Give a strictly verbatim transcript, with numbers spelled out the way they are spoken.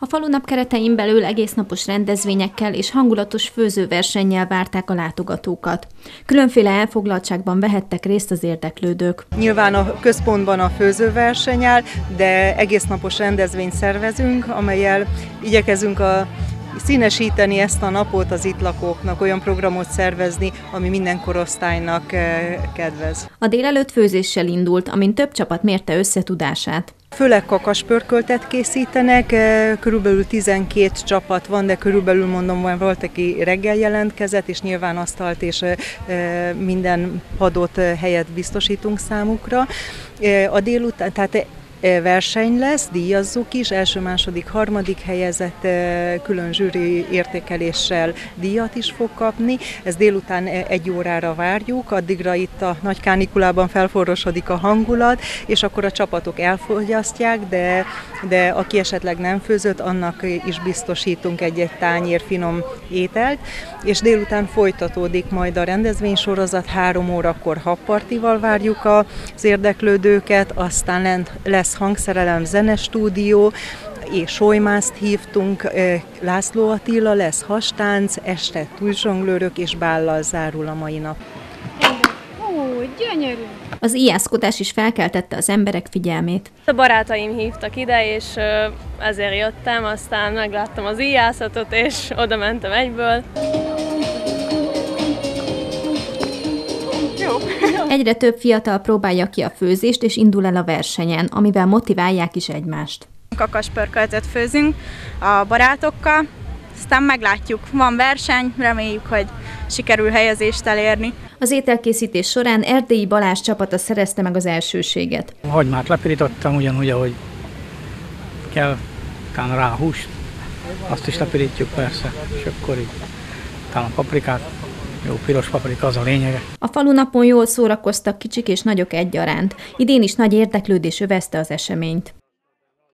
falunap keretein belül egésznapos rendezvényekkel és hangulatos főzőversennyel várták a látogatókat. Különféle elfoglaltságban vehettek részt az érdeklődők. Nyilván a központban a főzőverseny áll, de egésznapos rendezvényt szervezünk, amellyel igyekezünk a színesíteni ezt a napot az itt lakóknak, olyan programot szervezni, ami minden korosztálynak kedvez. A délelőtt főzéssel indult, amin több csapat mérte összetudását. Főleg kakaspörköltet készítenek, körülbelül tizenkét csapat van, de körülbelül mondom, van volt, aki reggel jelentkezett, és nyilván asztalt és minden padot helyet biztosítunk számukra. A délután, tehát verseny lesz, díjazzuk is, első, második, harmadik helyezett külön zsűri értékeléssel díjat is fog kapni. Ez délután egy órára várjuk, addigra itt a nagy kánikulában felforrosodik a hangulat, és akkor a csapatok elfogyasztják, de, de aki esetleg nem főzött, annak is biztosítunk egy-egy tányér finom ételt, és délután folytatódik majd a rendezvénysorozat, három órakor habpartival várjuk az érdeklődőket, aztán lent lesz hangszerelem, zenestúdió, és solymászt hívtunk, László Attila lesz hastánc, este tűzsonglőrök és bállal zárul a mai nap. Ó, gyönyörű! Az ijászkodás is felkeltette az emberek figyelmét. A barátaim hívtak ide, és ezért jöttem, aztán megláttam az ijászatot, és oda mentem egyből. Egyre több fiatal próbálja ki a főzést, és indul el a versenyen, amivel motiválják is egymást. Kakaspörköltet főzünk a barátokkal, aztán meglátjuk. Van verseny, reméljük, hogy sikerül helyezést elérni. Az ételkészítés során Erdélyi Balázs csapata szerezte meg az elsőséget. A hagymát lepirítottam ugyanúgy, ahogy kell, utána rá a húst, azt is lepirítjuk persze, és akkor így utána a paprikát. Jó piros paprika, az a lényege. A falunapon jól szórakoztak kicsik és nagyok egyaránt. Idén is nagy érdeklődés övezte az eseményt.